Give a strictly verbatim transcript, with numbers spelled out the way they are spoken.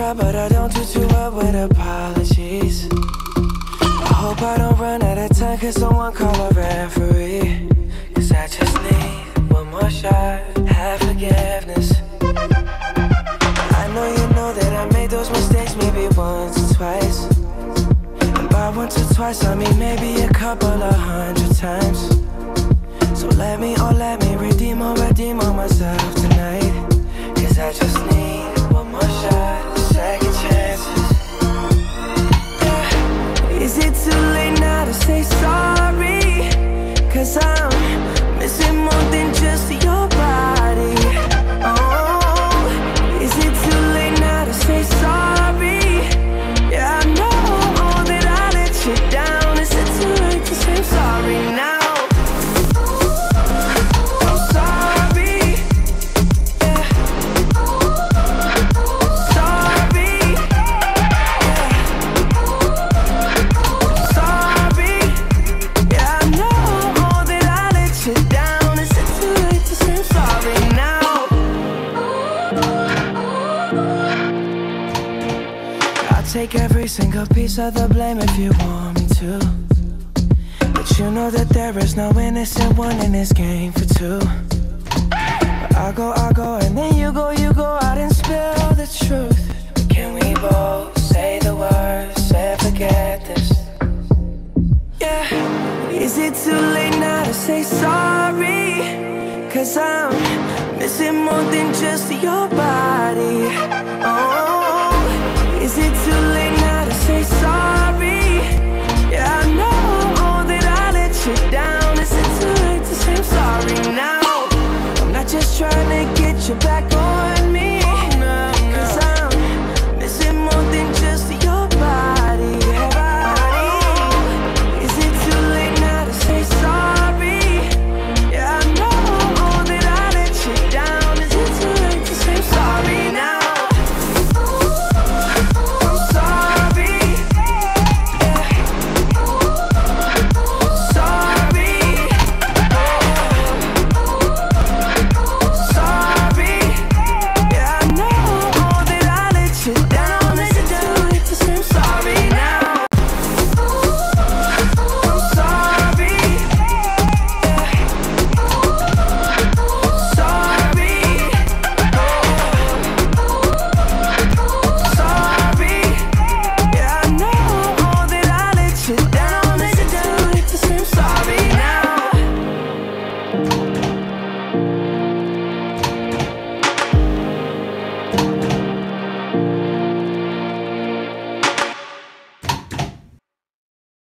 try, but I don't do too well with apologies. I hope I don't run out of time, cause someone call a referee. Cause I just need one more shot, have forgiveness. I know you know that I made those mistakes maybe once or twice. And by once or twice I mean maybe a couple of hundred times. So let me, oh let me redeem or redeem on myself tonight. Cause I just need one more shot, second chances. Yeah. Is it too late now to say sorry? Cause I'm missing more than just your body. Oh, is it too late now to say sorry? Yeah, I know that I let you down. Is it too late to say sorry now? Take every single piece of the blame if you want me to. But you know that there is no innocent one in this game for two. But I go, I go, and then you go, you go out and spill the truth. Can we both say the words and forget this? Yeah. Is it too late now to say sorry? Cause I'm missing more than just your body. Oh, is it too late now to say sorry? Yeah, I know that I let you down. Is it too late to say I'm sorry now? I'm not just trying to get you back on me.